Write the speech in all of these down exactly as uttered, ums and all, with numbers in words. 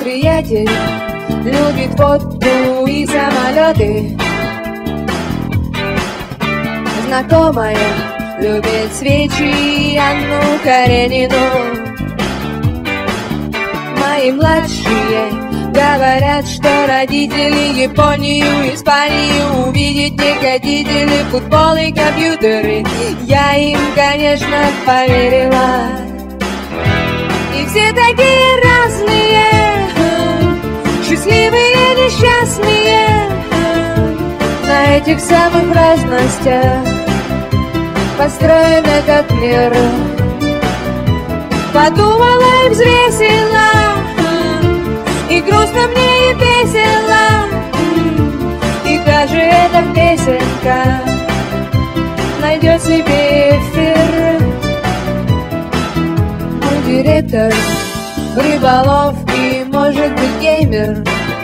приятель любит водку и самолеты. Знакомая любит свечи и Анну Каренину. Мои младшие говорят, что родители Японию, Испанию увидеть не хотите ли, футбол и компьютеры. Я им, конечно, поверила. И все такие разные, счастливые, несчастные, на этих самых разностях построен этот мир. Подумала и взвесила, и грустно мне, и весело, и даже эта песенка найдет себе эфир. Мой директор в рыболовке, может быть, геймер.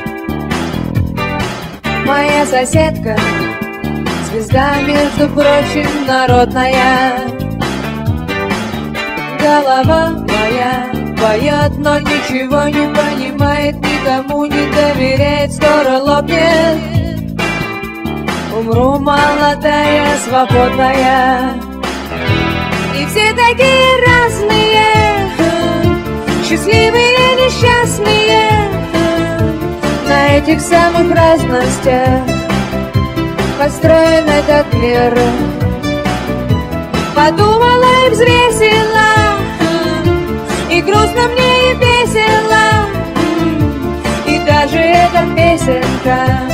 Моя соседка звезда, между прочим, народная. Голова моя поет, но ничего не понимает, никому не доверяет, скоро лопнет. Умру молодая, свободная. И все такие разные, счастливые, несчастные, на этих самых разностях построен этот мир. Подумала и взвесила, и грустно мне, и весело, и даже эта песенка